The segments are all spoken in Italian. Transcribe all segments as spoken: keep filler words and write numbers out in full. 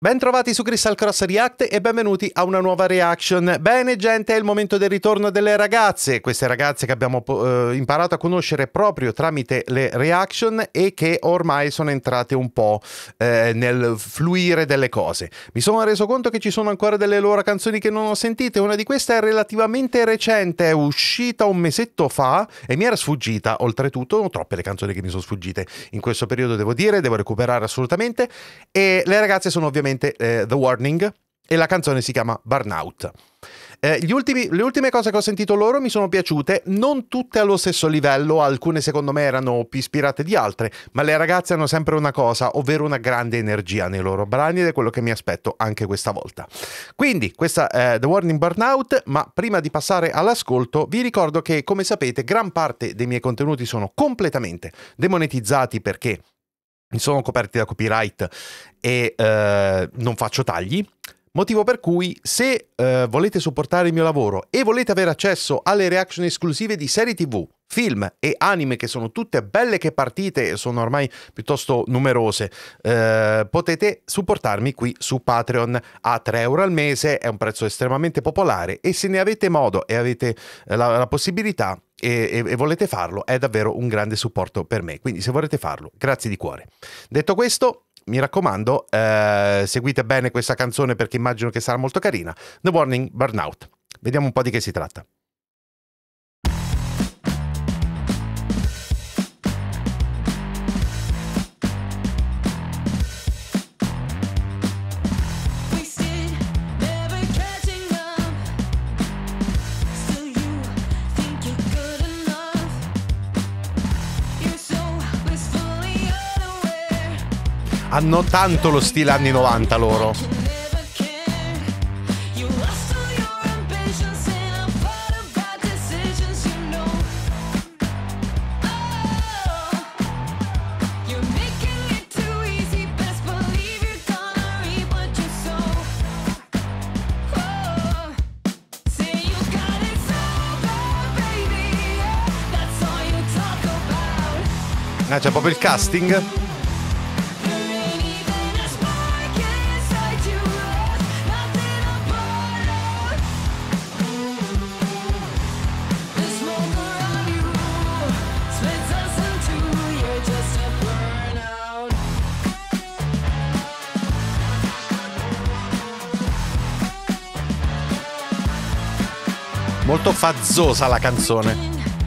Bentrovati su Crystal Cross React e benvenuti a una nuova reaction. Bene gente, è il momento del ritorno delle ragazze, queste ragazze che abbiamo eh, imparato a conoscere proprio tramite le reaction e che ormai sono entrate un po' eh, nel fluire delle cose. Mi sono reso conto che ci sono ancora delle loro canzoni che non ho sentite, una di queste è relativamente recente, è uscita un mesetto fa e mi era sfuggita, oltretutto sono troppe le canzoni che mi sono sfuggite in questo periodo, devo dire, devo recuperare assolutamente, e le ragazze sono ovviamente Eh, The Warning e la canzone si chiama Burnout. Eh, gli ultimi, le ultime cose che ho sentito loro mi sono piaciute, non tutte allo stesso livello, alcune secondo me erano più ispirate di altre, ma le ragazze hanno sempre una cosa, ovvero una grande energia nei loro brani ed è quello che mi aspetto anche questa volta. Quindi questa è The Warning Burnout, ma prima di passare all'ascolto vi ricordo che, come sapete, gran parte dei miei contenuti sono completamente demonetizzati perché sono coperti da copyright e eh, non faccio tagli, motivo per cui se eh, volete supportare il mio lavoro e volete avere accesso alle reaction esclusive di serie tv, film e anime che sono tutte belle che partite e sono ormai piuttosto numerose, eh, potete supportarmi qui su Patreon a tre euro al mese, è un prezzo estremamente popolare e se ne avete modo e avete la, la possibilità E, e volete farlo, è davvero un grande supporto per me, quindi se volete farlo, grazie di cuore. Detto questo, mi raccomando, eh, seguite bene questa canzone perché immagino che sarà molto carina. The Warning Burnout, vediamo un po' di che si tratta. Hanno tanto lo stile anni novanta loro. Ah, c'è proprio il casting? Molto fazzosa la canzone.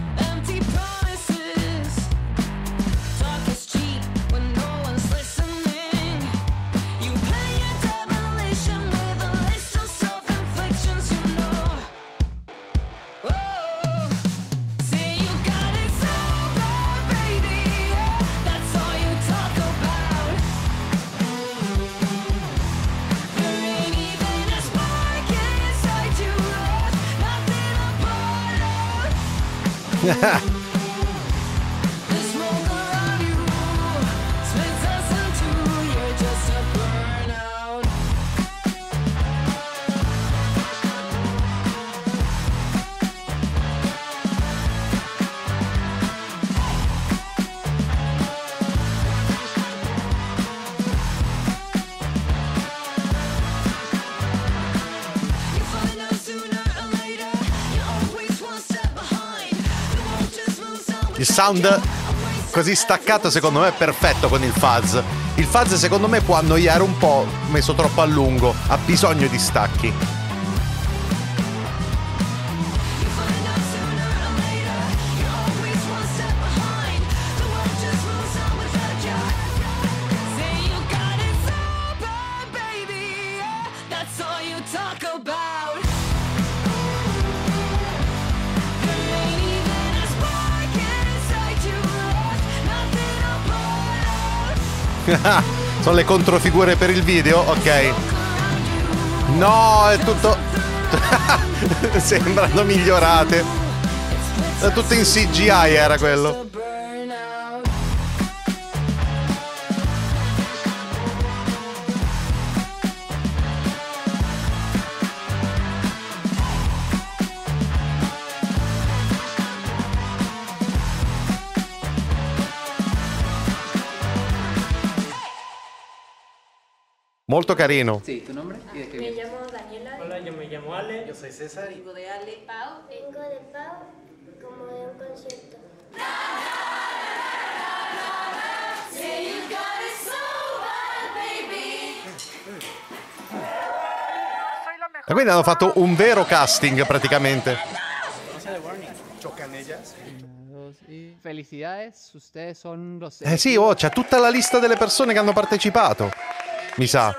Il sound così staccato secondo me è perfetto con il fuzz. Il fuzz secondo me può annoiare un po', messo troppo a lungo, ha bisogno di stacchi. Sono le controfigure per il video, ok. No, è tutto sembrano migliorate. È tutto in C G I era quello. Molto carino. Sí, ¿tu nombre? ¿Y de qué Me vienes? llamo Daniela. Hola, yo me llamo Ale. Yo soy César. Vengo de Ale. Pau. Vengo de Pau, como de un concierto. E quindi hanno fatto un vero casting praticamente. ¿Chocan ellas? Una, dos, y... Felicidades, ustedes son los... Eh sì, oh, c'è tutta la lista delle persone che hanno partecipato. Mi sa.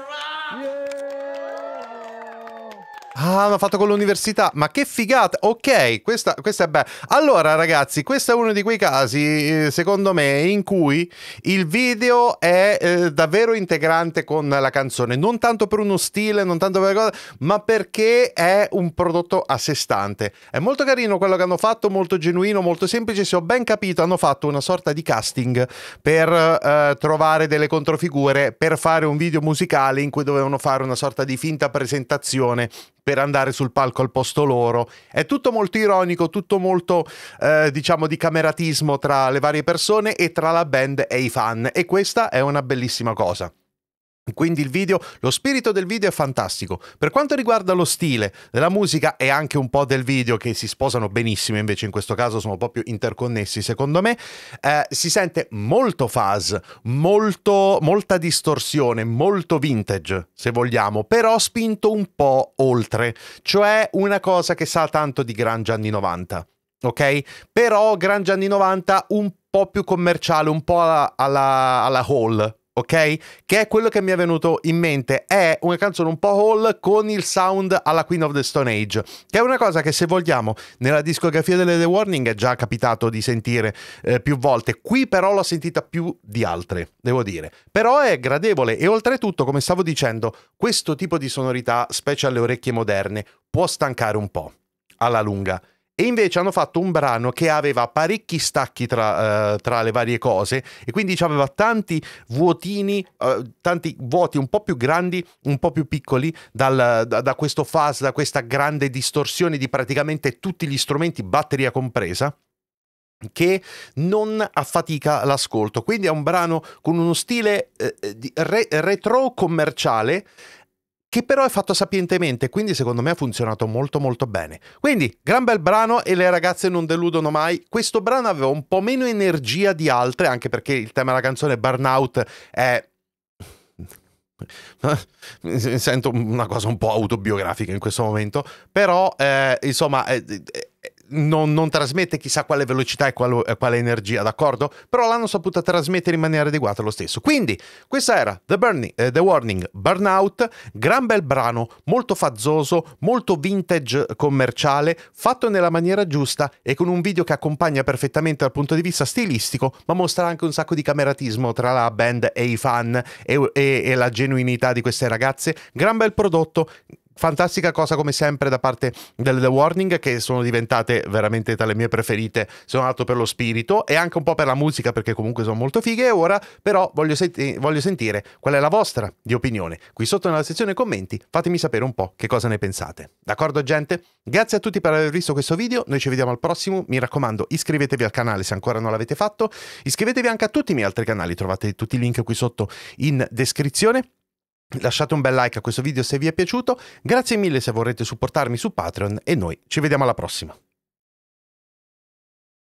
Ah, hanno fatto con l'università. Ma che figata. Ok, questa, questa è bella. Allora, ragazzi, questo è uno di quei casi, secondo me, in cui il video è eh, davvero integrante con la canzone. Non tanto per uno stile, non tanto per cosa, ma perché è un prodotto a sé stante. È molto carino quello che hanno fatto, molto genuino, molto semplice. Se ho ben capito, hanno fatto una sorta di casting per eh, trovare delle controfigure per fare un video musicale in cui dovevano fare una sorta di finta presentazione per andare sul palco al posto loro. È tutto molto ironico, tutto molto, eh, diciamo, di cameratismo tra le varie persone e tra la band e i fan. E questa è una bellissima cosa. Quindi il video, lo spirito del video è fantastico. Per quanto riguarda lo stile della musica e anche un po' del video, che si sposano benissimo, invece in questo caso sono proprio interconnessi secondo me, eh, si sente molto fuzz, molto, molta distorsione, molto vintage se vogliamo, però spinto un po' oltre, cioè una cosa che sa tanto di grunge anni novanta, ok? Però grunge anni novanta un po' più commerciale, un po' alla, alla, alla Hall, ok? Che è quello che mi è venuto in mente. È una canzone un po' Hall con il sound alla Queen of the Stone Age, che è una cosa che, se vogliamo, nella discografia delle The Warning è già capitato di sentire eh, più volte. Qui però l'ho sentita più di altre, devo dire. Però è gradevole e oltretutto, come stavo dicendo, questo tipo di sonorità, specie alle orecchie moderne, può stancare un po' alla lunga. E invece hanno fatto un brano che aveva parecchi stacchi tra, uh, tra le varie cose, e quindi aveva tanti vuotini, uh, tanti vuoti un po' più grandi, un po' più piccoli, dal, da, da questo fuzz, da questa grande distorsione di praticamente tutti gli strumenti, batteria compresa, che non affatica l'ascolto. Quindi è un brano con uno stile eh, di re- retro commerciale, che però è fatto sapientemente, quindi secondo me ha funzionato molto molto bene. Quindi, gran bel brano e le ragazze non deludono mai. Questo brano aveva un po' meno energia di altre, anche perché il tema della canzone Burnout è... sento una cosa un po' autobiografica in questo momento, però eh, insomma... È, è, Non, non trasmette chissà quale velocità e quale, quale energia, d'accordo? Però l'hanno saputa trasmettere in maniera adeguata lo stesso. Quindi, questa era The, Burning, eh, The Warning Burnout, gran bel brano, molto fazzoso, molto vintage commerciale, fatto nella maniera giusta e con un video che accompagna perfettamente dal punto di vista stilistico, ma mostra anche un sacco di cameratismo tra la band e i fan e, e, e la genuinità di queste ragazze. Gran bel prodotto. Fantastica cosa come sempre da parte delle The Warning, che sono diventate veramente tra le mie preferite. Sono nato per lo spirito e anche un po' per la musica, perché comunque sono molto fighe. E ora però voglio, senti- voglio sentire qual è la vostra di opinione. Qui sotto nella sezione commenti fatemi sapere un po' che cosa ne pensate. D'accordo, gente? Grazie a tutti per aver visto questo video. Noi ci vediamo al prossimo. Mi raccomando, iscrivetevi al canale se ancora non l'avete fatto. Iscrivetevi anche a tutti i miei altri canali. Trovate tutti i link qui sotto in descrizione. Lasciate un bel like a questo video se vi è piaciuto, grazie mille se vorrete supportarmi su Patreon e noi ci vediamo alla prossima.